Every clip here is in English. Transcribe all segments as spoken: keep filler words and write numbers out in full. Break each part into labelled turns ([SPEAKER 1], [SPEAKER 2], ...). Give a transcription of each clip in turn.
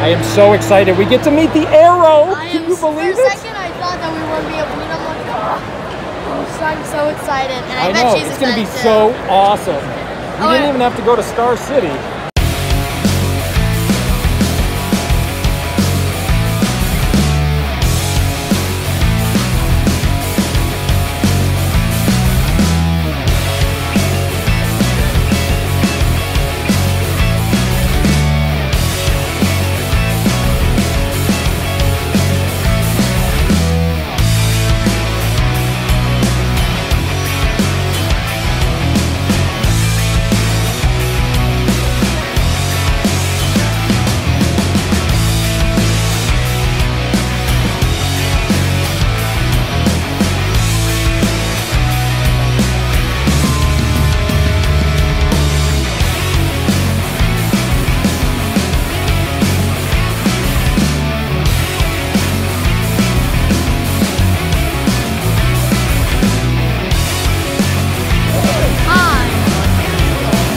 [SPEAKER 1] I am so excited. We get to meet the Arrow.
[SPEAKER 2] I
[SPEAKER 1] Can
[SPEAKER 2] am,
[SPEAKER 1] you believe
[SPEAKER 2] for a
[SPEAKER 1] it?
[SPEAKER 2] second, I thought that we wouldn't be able to meet. I'm like, oh, I'm so excited. And I,
[SPEAKER 1] I
[SPEAKER 2] bet
[SPEAKER 1] know,
[SPEAKER 2] she's
[SPEAKER 1] it's going to be
[SPEAKER 2] excited too.
[SPEAKER 1] so awesome. We
[SPEAKER 2] Oh,
[SPEAKER 1] didn't
[SPEAKER 2] yeah.
[SPEAKER 1] even have to go to Star City.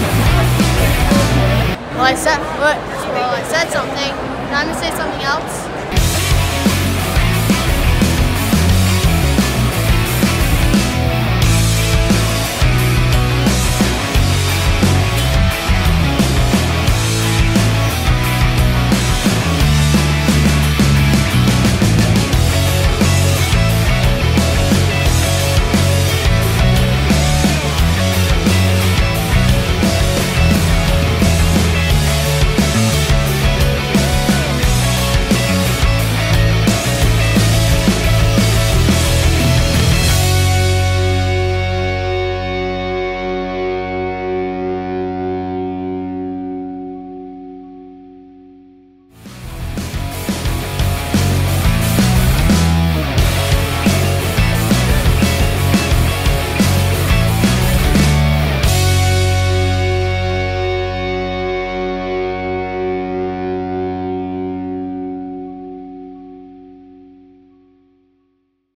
[SPEAKER 1] Well, I said, well, I said something. Now I'm gonna say something else.